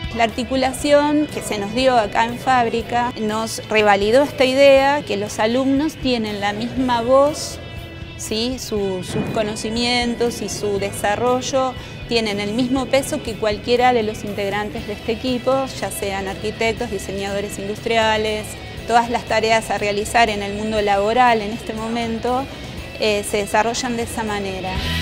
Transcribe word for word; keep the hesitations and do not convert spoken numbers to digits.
La articulación que se nos dio acá en fábrica nos revalidó esta idea que los alumnos tienen la misma voz, ¿sí? Su, sus conocimientos y su desarrollo tienen el mismo peso que cualquiera de los integrantes de este equipo, ya sean arquitectos, diseñadores industriales. Todas las tareas a realizar en el mundo laboral en este momento eh, se desarrollan de esa manera.